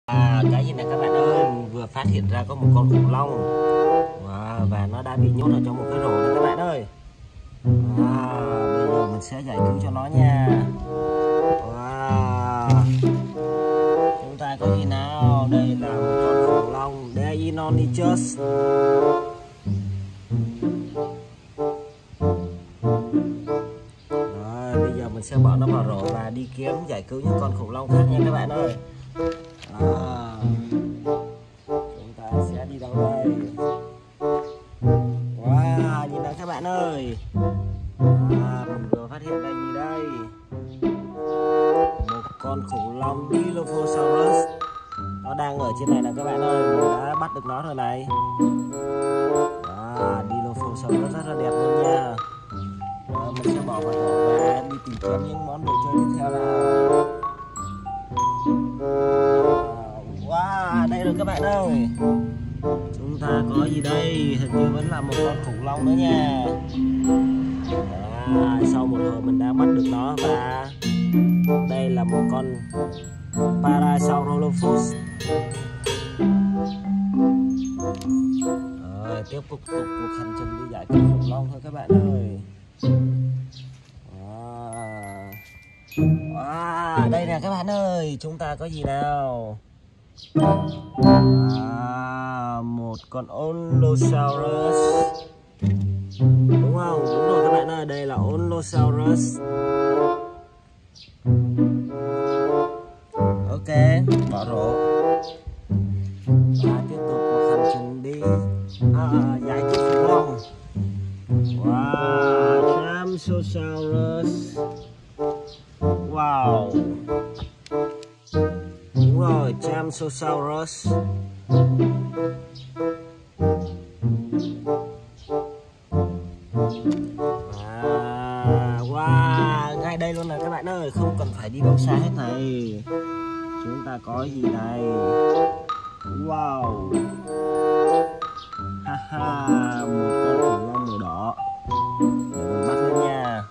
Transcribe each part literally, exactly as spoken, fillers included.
À, cái gì này các bạn ơi, mình vừa phát hiện ra có một con khủng long. Wow, và nó đã bị nhốt ở trong một cái rổ này các bạn ơi. Wow, bây giờ mình sẽ giải cứu cho nó nha. Wow, chúng ta có gì nào? Đây là một con khủng long Deinonychus. Rồi, bây giờ mình sẽ bỏ nó vào rổ và đi kiếm giải cứu những con khủng long khác nha các bạn ơi. À, chúng ta sẽ đi đâu đây? Wow, nhìn nào các bạn ơi. À, mình vừa phát hiện ra gì đây? Một con khủng long Dilophosaurus. Nó đang ở trên này nè các bạn ơi. Mình đã bắt được nó rồi này. À, Dilophosaurus rất là đẹp luôn nha. Rồi, mình sẽ bỏ vào rổ và đi tìm kiếm những món đồ chơi tiếp theo nào. Wow, đây rồi các bạn ơi. Chúng ta có gì đây? Hình như vẫn là một con khủng long nữa nha. À, sau một hồi mình đã bắt được nó và đây là một con Parasaurolophus. Rồi, tiếp tục tục cuộc hành trình đi giải cứu khủng long thôi các bạn ơi. À, à, đây nè các bạn ơi, chúng ta có gì nào? À, một con Olosaurus. Đúng không? Đúng rồi các bạn ơi, đây là Olosaurus. Ok, bỏ rổ. Và tiếp tục cuộc hành trình đi à, giải cứu khủng long. Wow, Champsosaurus. Wow. Đúng rồi, Champsosaurus. À, wow, ngay đây luôn nè các bạn ơi, không cần phải đi đâu xa hết này. Chúng ta có gì này? Wow. Haha, một con khủng long màu đỏ. Để mình bắt lên nha.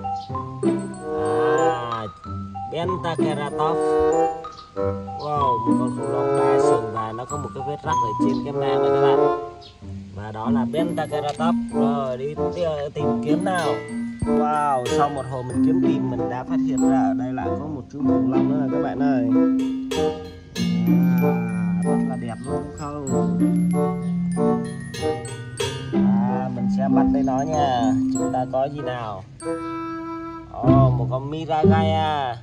À, Pentaceratops. Wow, một con khủng long đa sừng và nó có một cái vết rắc ở trên cái mang này các bạn. Và đó là Pentaceratops. Rồi đi tìm kiếm nào. Wow, sau một hồi mình kiếm tìm mình đã phát hiện ra ở đây lại có một chú khủng long nữa các bạn ơi. À, rất là đẹp luôn đúng không? À, mình sẽ bắt lấy nó nha. Chúng ta có gì nào? Ồ, oh, một con Miragaia.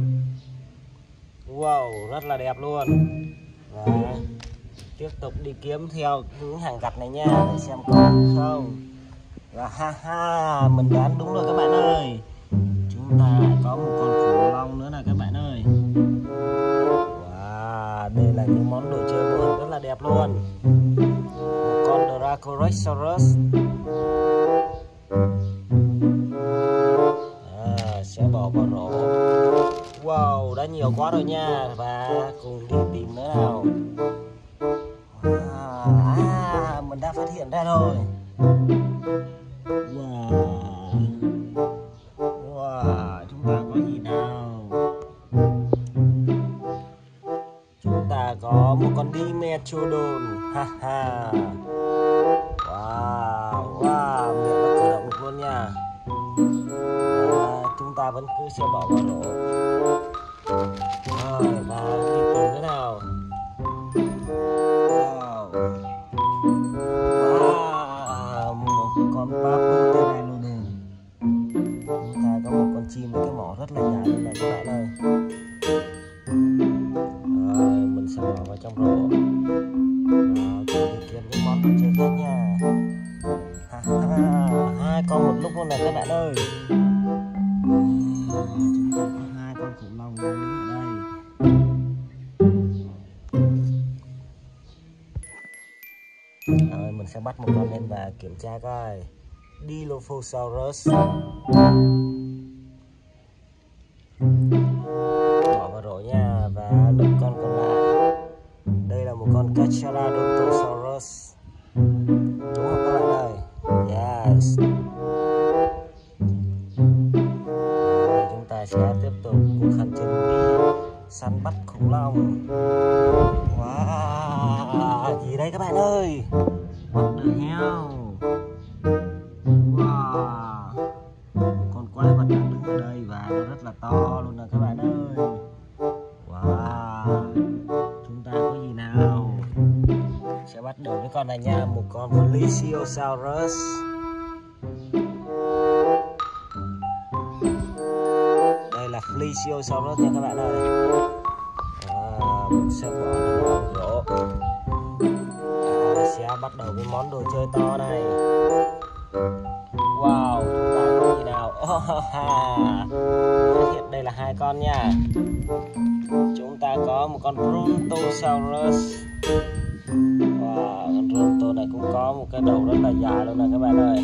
Wow, rất là đẹp luôn. Và tiếp tục đi kiếm theo những hàng gặt này nha, để xem có không. Và ha ha, mình đoán đúng rồi các bạn ơi. Chúng ta lại có một con khủng long nữa nè các bạn ơi. Wow, đây là những món đồ chơi mô hình rất là đẹp luôn. Một con Dracosaurus. À, sẽ bỏ vào rổ. Wow, đã nhiều quá rồi nha. Và cùng đi tìm nữa nào. Wow, à, mình đã phát hiện ra rồi. Wow. Wow, chúng ta có gì nào? Chúng ta có một con Dimetrodon. Ha ha. Wow, wow, miệng nó cử động được luôn nha. À, chúng ta vẫn cứ sẽ bỏ vào rổ. Rồi, và đi tìm thế nào. Wow. Wow, một con Papotherelodon. Chúng ta có một con chim với cái mỏ rất là dài luôn này các bạn ơi. Rồi, mình sẽ bỏ vào trong rổ. Và cùng đi kiếm những món đồ chơi khác nha. Ha ha, hai con một lúc luôn này các bạn ơi. À, chúng ta có hai con khủng long đang đứng ở đây. Rồi, mình sẽ bắt một con lên và kiểm tra coi. Dilophosaurus. Bỏ vào rổ nha. Và lượm con còn lại. Đây là một con Carcharodontosaurus. Đúng không các bạn ơi? Yes. Rồi, chúng ta sẽ tiếp tục cuộc hành trình đi săn bắt khủng long. bạn ơi. What the hell. Wow. Con quái vật đang đứng ở đây và nó rất là to luôn nè các bạn ơi. Wow. Chúng ta có gì nào? Sẽ bắt đầu với con này nha, một con Plesiosaurus. Đây là Plesiosaurus nha các bạn ơi. À, mình sẽ bỏ nó vào gỗ. À, sẽ bắt đầu với món đồ chơi to này. Wow, chúng ta có gì nào? Oh, ha. Hiện đây là hai con nha. Chúng ta có một con Brontosaurus. Wow, con Bronto này cũng có một cái đầu rất là dài luôn nè các bạn ơi.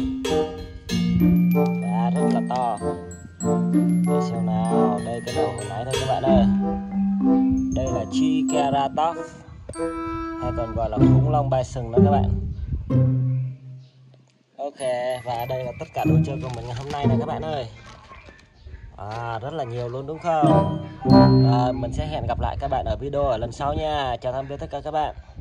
Và rất là to. Để xem nào, đây cái đầu hồi nãy đây các bạn ơi. Đây là Triceratops, hay còn gọi là khủng long ba sừng đó các bạn. Ok, và đây là tất cả đồ chơi của mình ngày hôm nay này các bạn ơi. À, rất là nhiều luôn đúng không? À, mình sẽ hẹn gặp lại các bạn ở video ở lần sau nha. Chào tạm biệt tất cả các bạn.